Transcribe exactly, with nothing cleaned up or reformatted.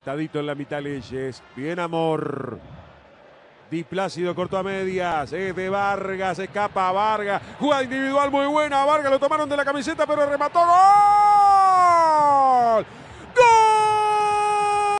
Tadito en la mitad Leyes. Bien Amor. Di Plácido cortó a medias. Es de Vargas. Escapa Vargas. Jugada individual muy buena. Vargas lo tomaron de la camiseta pero remató. ¡Gol!